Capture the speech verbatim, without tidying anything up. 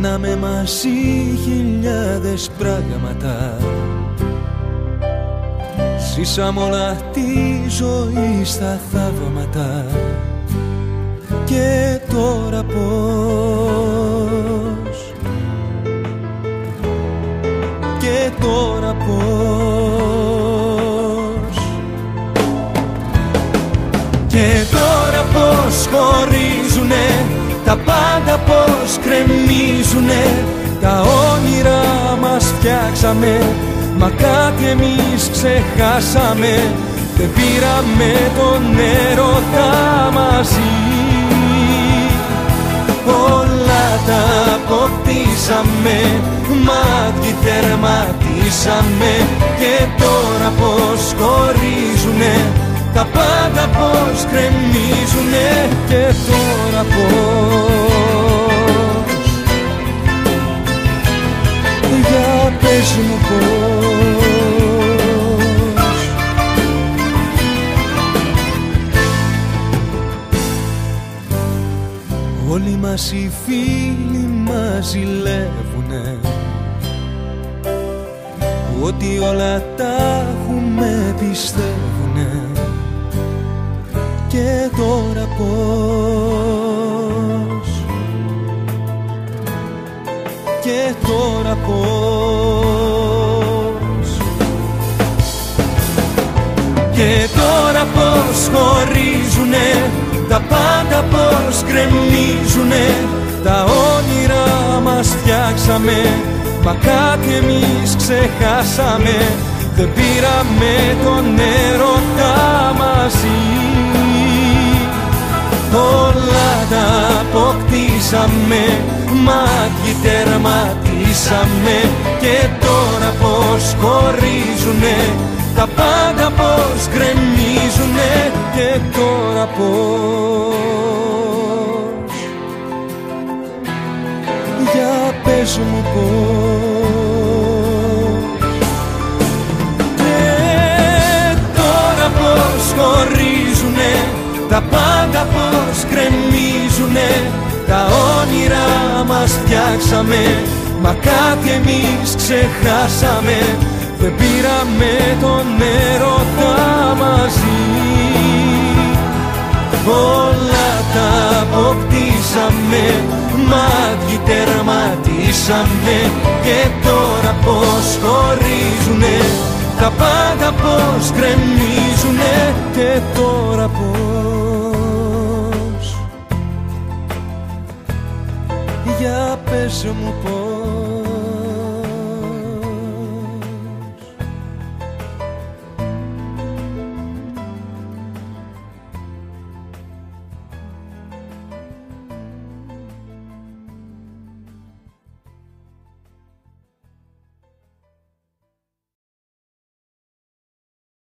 κάναμε μαζί χιλιάδες πράγματα. Ζήσαμε όλα τη ζωή στα θαύματα. Και τώρα πώς, και τώρα πώς, και τώρα πώς χωρίζουνε τα πάντα, πώς κρεμίζουνε τα όνειρά μας φτιάξαμε, μα κάτι εμείς ξεχάσαμε. Δεν πήραμε τον έρωτα μαζί. Όλα τα αποκτήσαμε, μάτια τερματίσαμε. Και τώρα πως χωρίζουνε τα πάντα, πως κρεμίζουνε. Και τώρα πως, για πες μου πως. Όλοι μας οι φίλοι μας ζηλεύουνε ότι όλα τα έχουμε, πιστεύουνε. Και τώρα πώς, και τώρα πώς, και τώρα πώς χωρίζουνε τα πάντα, πως κρεμίζουνε τα όνειρά μας φτιάξαμε, μα κάτι εμείς ξεχάσαμε. Δεν πήραμε τον έρωτα μαζί. Όλα τα αποκτήσαμε, μάτια τερματίσαμε. Και τώρα πως χωρίζουνε τα πάντα, πως γκρεμίζουνε. Και τώρα πως, για πες μου πως. Και τώρα πως χωρίζουνε τα πάντα, πως γκρεμίζουνε τα όνειρά μας φτιάξαμε, μα κάτι εμείς ξεχάσαμε. Δεν πήραμε τον έρωτα μαζί. Όλα τα αποκτήσαμε, μάτια τερματίσαμε. Και τώρα πως χωρίζουνε τα πάντα, πως γκρεμίζουνε. Και τώρα πως, για πες μου πως.